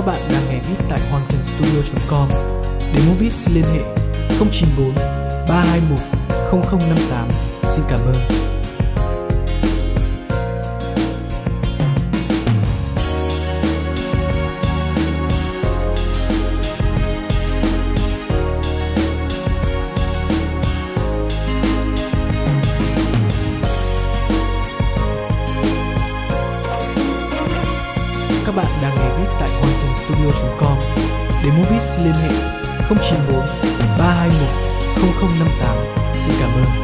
Các bạn đang nghe beat tại hoangtrần.studio.com. Để mua beat xin liên hệ 094 321 0058. Xin cảm ơn. Các bạn đang nghe beat tại hoangtrần.studio.com. Để mua beat xin liên hệ 094 321 0058. Xin cảm ơn.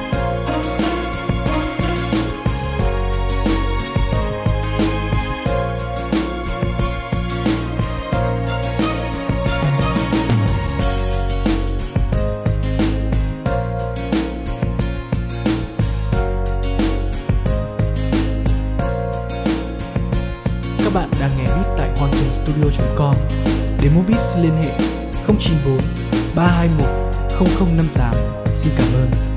Các bạn đang nghe beat tại hoangtrần.studio.com. Để mua beat xin liên hệ 094 321 0058. Xin cảm ơn.